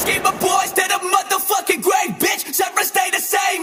Keep my boys to the motherfucking grave, bitch. Never stay the same.